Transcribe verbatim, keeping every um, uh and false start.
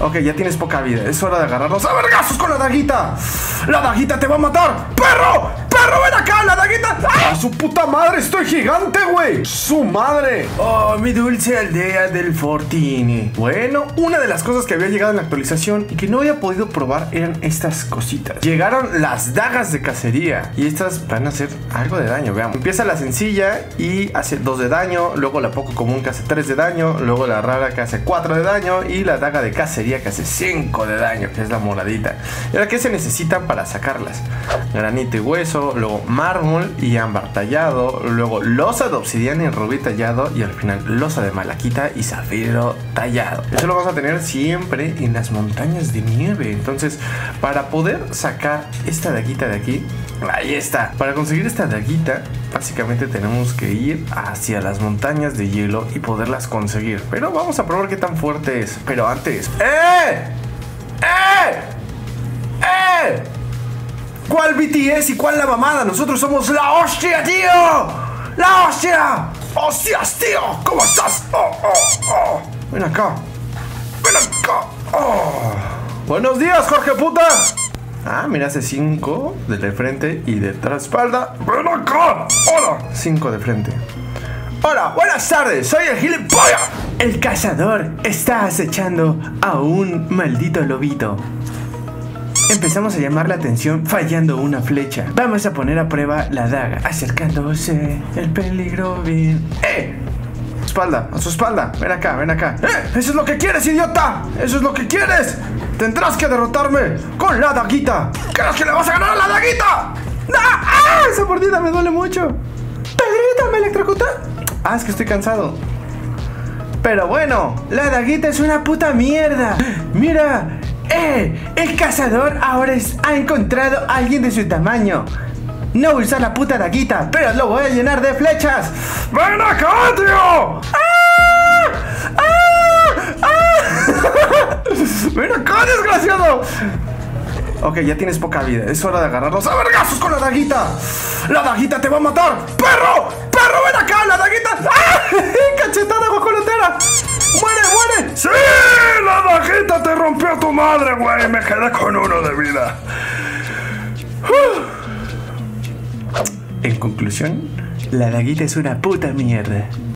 Ok, ya tienes poca vida. Es hora de agarrarnos a vergazos con la daguita. ¡La daguita te va a matar! ¡Perro! ¡Perro, ven acá! ¡La daguita! ¡Ah! ¡Su puta madre! ¡Estoy gigante, güey! ¡Su madre! ¡Oh, mi dulce aldea del Fortini! Bueno, una de las cosas que había llegado en la actualización y que no había podido probar eran estas cositas. Llegaron las dagas de cacería y estas van a hacer algo de daño, veamos. Empieza la sencilla y hace dos de daño, luego la poco común que hace tres de daño, luego la rara que hace cuatro de daño y la daga de cacería que hace cinco de daño, que es la moradita. ¿Y ahora qué se necesitan para sacarlas? Granito y hueso, luego mármol y ámbar tallado, luego losa de obsidiana y rubí tallado y al final losa de malaquita y zafiro tallado. Eso lo vamos a tener siempre en las montañas de nieve. Entonces, para poder sacar esta daguita de aquí, ahí está. Para conseguir esta daguita, básicamente tenemos que ir hacia las montañas de hielo y poderlas conseguir. Pero vamos a probar qué tan fuerte es. Pero antes... ¡Eh! ¡Eh! ¡Eh! ¿Cuál B T S y cuál la mamada? Nosotros somos la hostia, tío. ¡La hostia! ¡Hostias, tío! ¿Cómo estás? Oh, oh, oh. Ven acá. Ven acá. Oh. Buenos días, Jorge puta. Ah, mira, hace cinco de frente y de la espalda. ¡Ven acá! ¡Hola! cinco de frente. Hola, buenas tardes, soy el gilipollas. El cazador está acechando a un maldito lobito. Empezamos a llamar la atención fallando una flecha. Vamos a poner a prueba la daga. Acercándose el peligro bien. ¡Eh! Espalda, a su espalda. Ven acá, ven acá. ¡Eh! ¡Eso es lo que quieres, idiota! ¡Eso es lo que quieres! Tendrás que derrotarme con la daguita. ¿Crees que le vas a ganar a la daguita? ¡Ah! ¡Ah! Esa mordida me duele mucho. ¡Pedrito, me electrocuta! Ah, es que estoy cansado. Pero bueno, la daguita es una puta mierda. Mira, eh, el cazador ahora es, ha encontrado a alguien de su tamaño. No voy a usar la puta daguita, pero lo voy a llenar de flechas. ¡Ven acá, tío! ¡Ah! ¡Ah! ¡Ah! ¡Ven acá, desgraciado! Ok, ya tienes poca vida. Es hora de agarrarnos a vergazos con la daguita. ¡La daguita te va a matar! ¡Perro! ¡Perro, ven acá! ¡La daguita! ¡Ah! ¡Cachetada guajolotera! ¡Muere, muere! ¡Sí! ¡La daguita te rompió tu madre, güey! Me quedé con uno de vida. En conclusión, la daguita es una puta mierda.